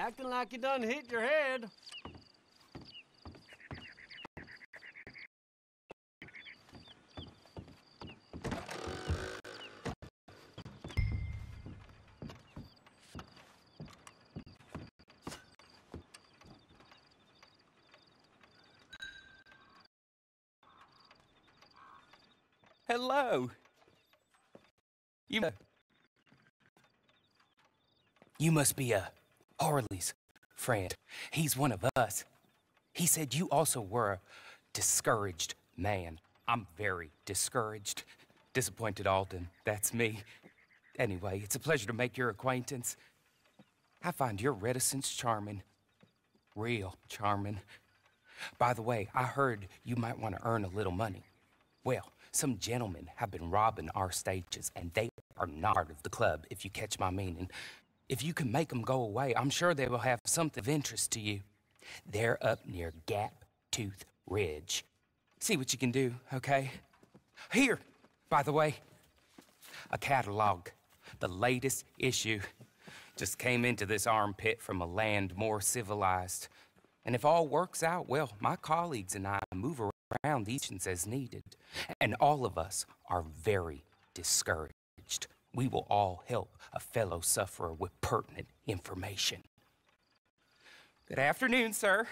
Acting like you done hit your head. Hello. You must be Harley's friend. He's one of us. He said you also were a discouraged man. I'm very discouraged. Disappointed Alden, that's me. Anyway, it's a pleasure to make your acquaintance. I find your reticence charming. Real charming. By the way, I heard you might want to earn a little money. Well, some gentlemen have been robbing our stages, and they are not part of the club, if you catch my meaning. If you can make them go away, I'm sure they will have something of interest to you. They're up near Gap Tooth Ridge. See what you can do, okay? Here, by the way, a catalog. The latest issue. Just came into this armpit from a land more civilized. And if all works out, well, my colleagues and I move around these as needed. And all of us are very discouraged. We will all help a fellow sufferer with pertinent information. Good afternoon, sir.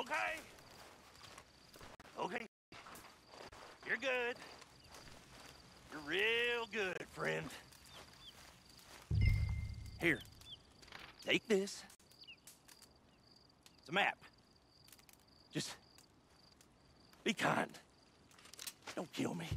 okay? Okay. You're good. You're real good, friend. Here. Take this. It's a map. Just be kind. Don't kill me.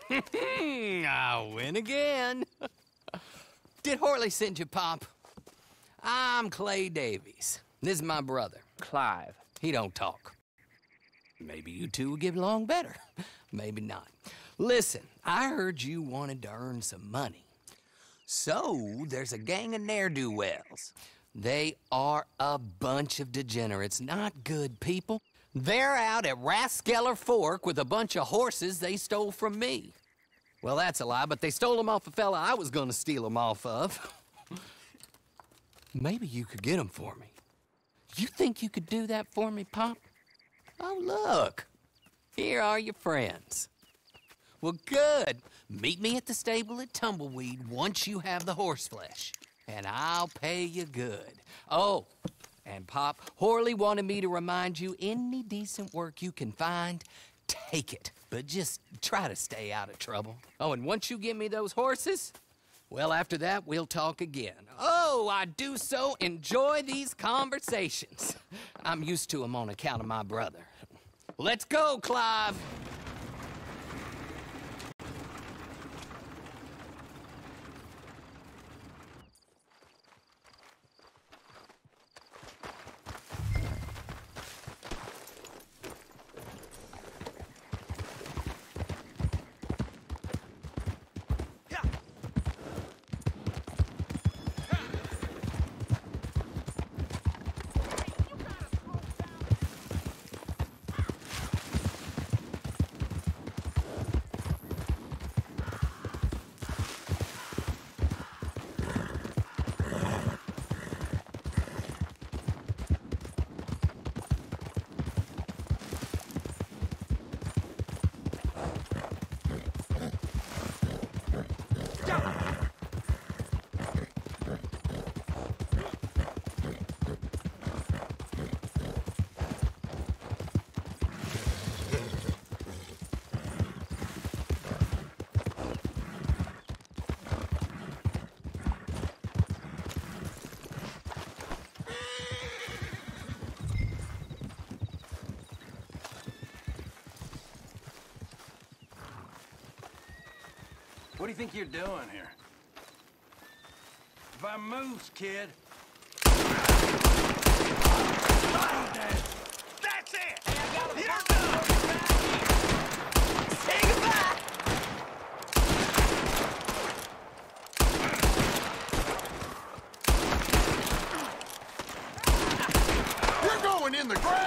I win again. Did Horley send you, Pop? I'm Clay Davies. This is my brother, Clive. He don't talk. Maybe you two will get along better. Maybe not. Listen, I heard you wanted to earn some money. So, there's a gang of ne'er-do-wells. They are a bunch of degenerates, not good people. They're out at Raskeller Fork with a bunch of horses they stole from me. Well, that's a lie, but they stole them off a fella I was gonna steal them off of. Maybe you could get them for me. You think you could do that for me, Pop? Oh, look. Here are your friends. Well, good. Meet me at the stable at Tumbleweed once you have the horse flesh, and I'll pay you good. Oh, and Pop, Horley wanted me to remind you, any decent work you can find, take it. But just try to stay out of trouble. Oh, and once you give me those horses, well, after that, we'll talk again. Oh, I do so enjoy these conversations. I'm used to them on account of my brother. Let's go, Clive. What do you think you're doing here? If I moves, kid. That's it! You're done! Say goodbye! You're going in the ground!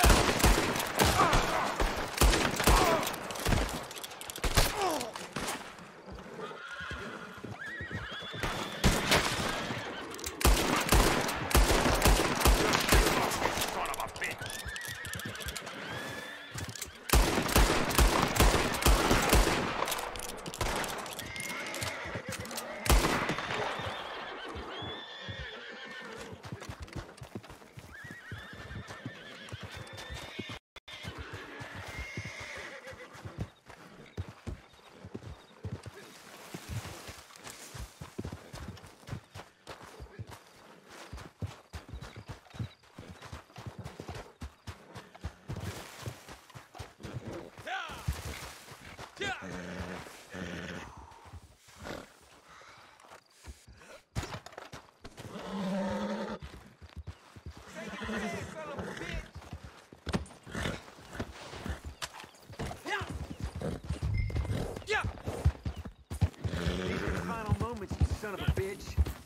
Final moments, you son of a bitch.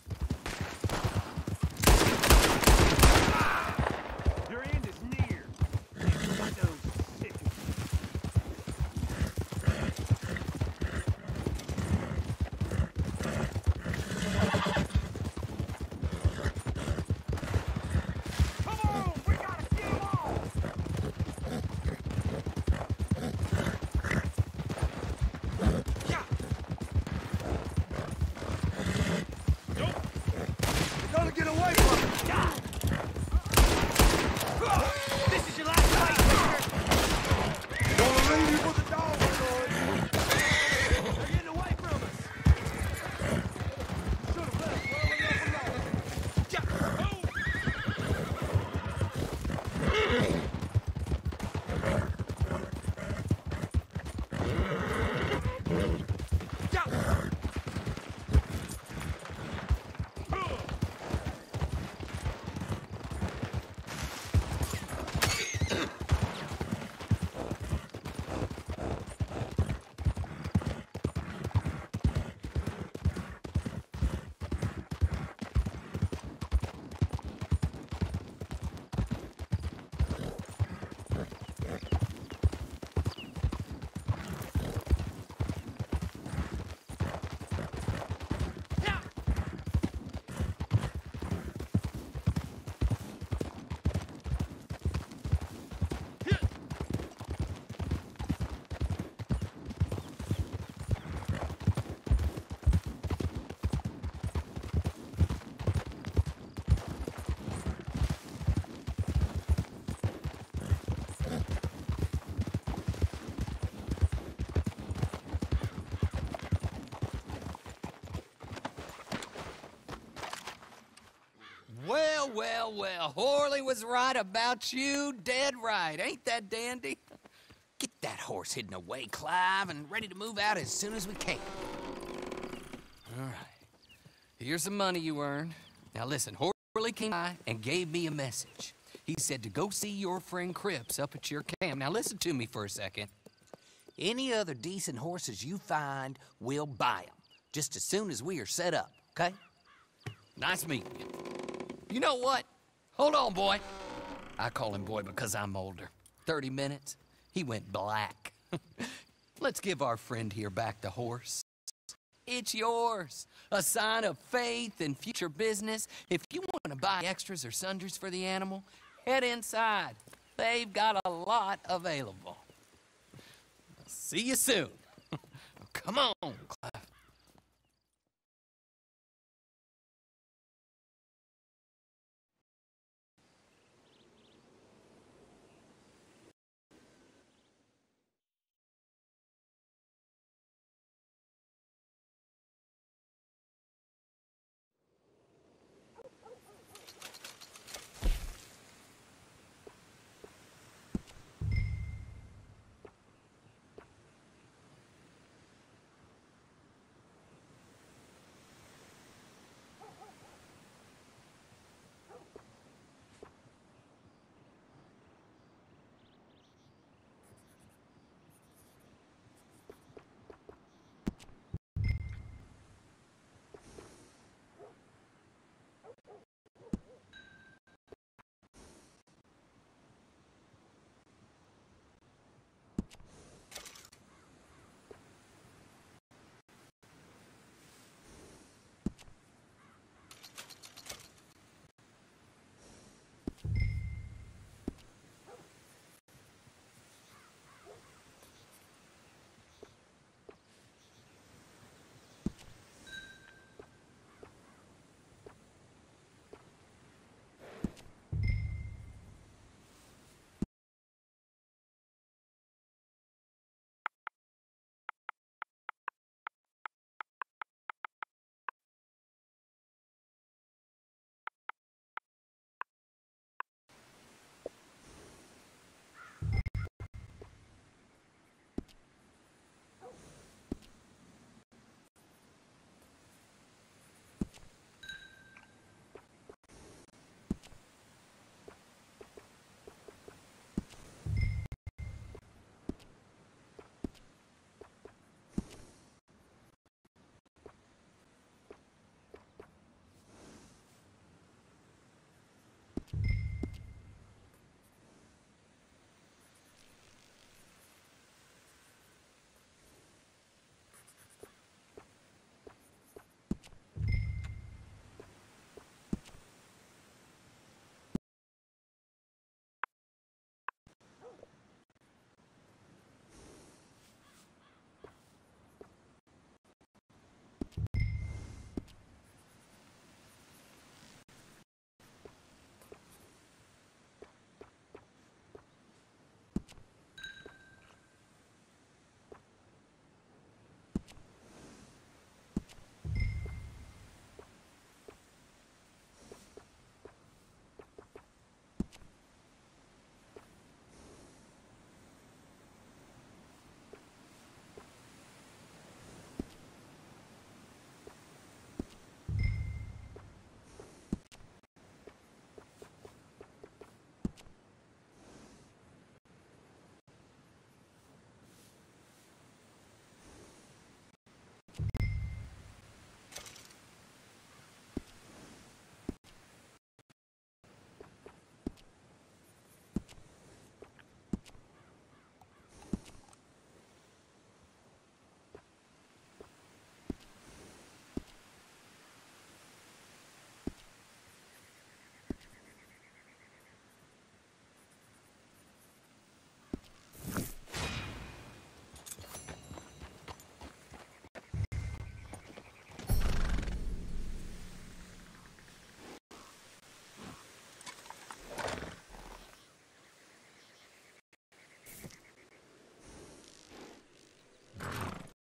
Your end is near. Those sick. Well, well, well. Horley was right about you. Dead right. Ain't that dandy? Get that horse hidden away, Clive, and ready to move out as soon as we can. All right. Here's the money you earned. Now listen, Horley came by and gave me a message. He said to go see your friend Cripps up at your camp. Now listen to me for a second. Any other decent horses you find, we'll buy them. Just as soon as we are set up, okay? Nice meeting you. You know what? Hold on, boy. I call him boy because I'm older. 30 minutes, he went black. Let's give our friend here back the horse. It's yours. A sign of faith and future business. If you want to buy extras or sundries for the animal, head inside. They've got a lot available. See you soon. Come on, Clive.